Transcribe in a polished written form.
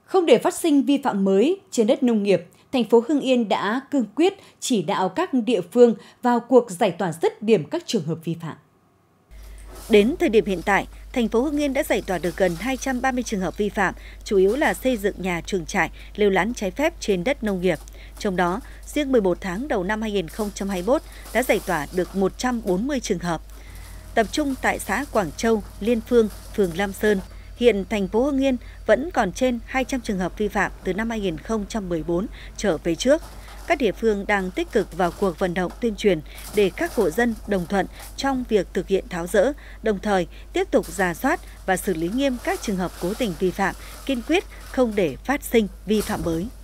Không để phát sinh vi phạm mới trên đất nông nghiệp, thành phố Hưng Yên đã cương quyết chỉ đạo các địa phương vào cuộc giải tỏa dứt điểm các trường hợp vi phạm. Đến thời điểm hiện tại, thành phố Hưng Yên đã giải tỏa được gần 230 trường hợp vi phạm, chủ yếu là xây dựng nhà chuồng trại, lều lán trái phép trên đất nông nghiệp. Trong đó, riêng 11 tháng đầu năm 2021 đã giải tỏa được 140 trường hợp. Tập trung tại xã Quảng Châu, Liên Phương, phường Lam Sơn, hiện thành phố Hưng Yên vẫn còn trên 200 trường hợp vi phạm từ năm 2014 trở về trước. Các địa phương đang tích cực vào cuộc vận động tuyên truyền để các hộ dân đồng thuận trong việc thực hiện tháo dỡ, đồng thời tiếp tục rà soát và xử lý nghiêm các trường hợp cố tình vi phạm, kiên quyết không để phát sinh vi phạm mới.